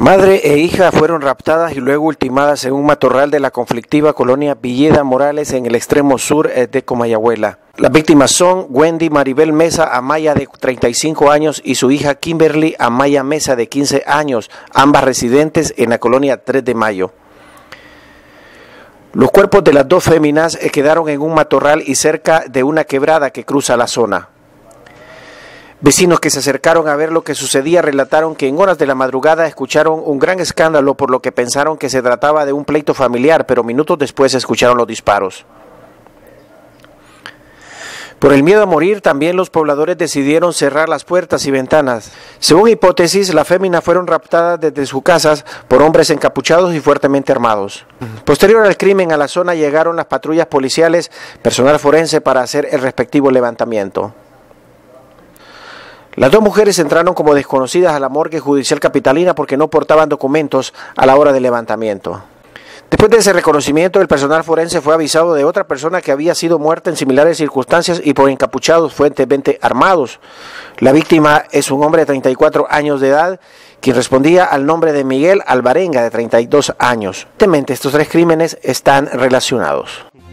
Madre e hija fueron raptadas y luego ultimadas en un matorral de la conflictiva colonia Villeda Morales en el extremo sur de Comayagüela. Las víctimas son Wendy Maribel Mesa Amaya, de 35 años, y su hija Kimberly Amaya Mesa, de 15 años, ambas residentes en la colonia 3 de Mayo. Los cuerpos de las dos féminas quedaron en un matorral y cerca de una quebrada que cruza la zona. Vecinos que se acercaron a ver lo que sucedía relataron que en horas de la madrugada escucharon un gran escándalo, por lo que pensaron que se trataba de un pleito familiar, pero minutos después escucharon los disparos. Por el miedo a morir, también los pobladores decidieron cerrar las puertas y ventanas. Según hipótesis, las féminas fueron raptadas desde sus casas por hombres encapuchados y fuertemente armados. Posterior al crimen, a la zona llegaron las patrullas policiales, personal forense para hacer el respectivo levantamiento. Las dos mujeres entraron como desconocidas a la morgue judicial capitalina porque no portaban documentos a la hora del levantamiento. Después de ese reconocimiento, el personal forense fue avisado de otra persona que había sido muerta en similares circunstancias y por encapuchados fuertemente armados. La víctima es un hombre de 34 años de edad, quien respondía al nombre de Miguel Alvarenga, de 32 años. Estos tres crímenes están relacionados.